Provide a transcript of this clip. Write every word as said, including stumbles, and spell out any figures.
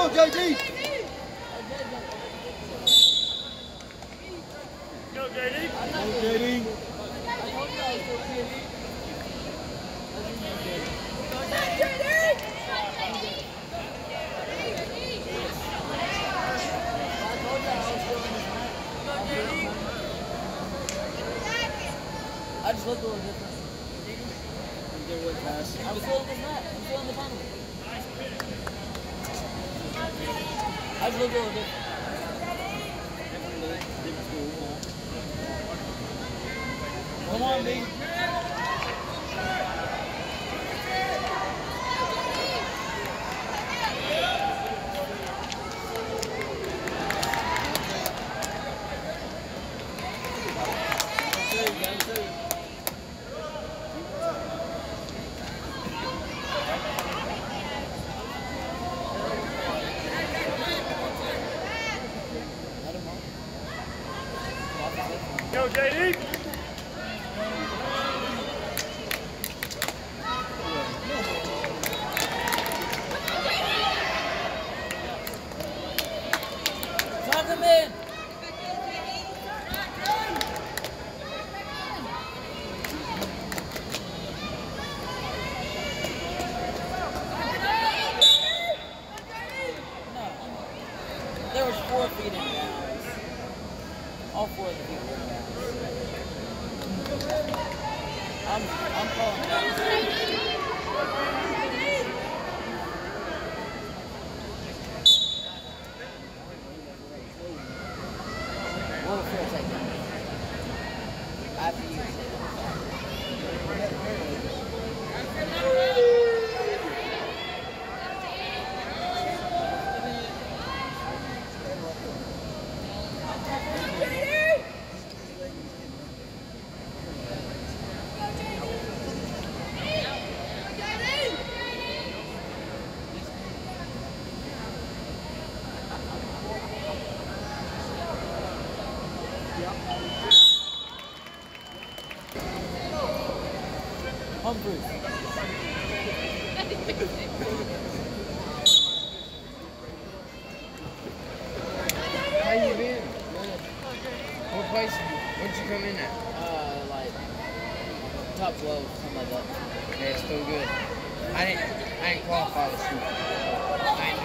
Go, J D! Go, J D! Go, J D! I just looked a little different. I'm feeling this net. I'm feeling the penalty. I just looked a little different. Come on, B. Go, J D! Tuck him in. No. There was four feet in bounds. All four of the people in bounds. I'm, I'm calling that. What would Phil take that? After you say Humphreys. How you been? What place? What'd you come in at? Uh, like top twelve, something like that. Yeah, it's still good. I didn't. I didn't qualify this week. I didn't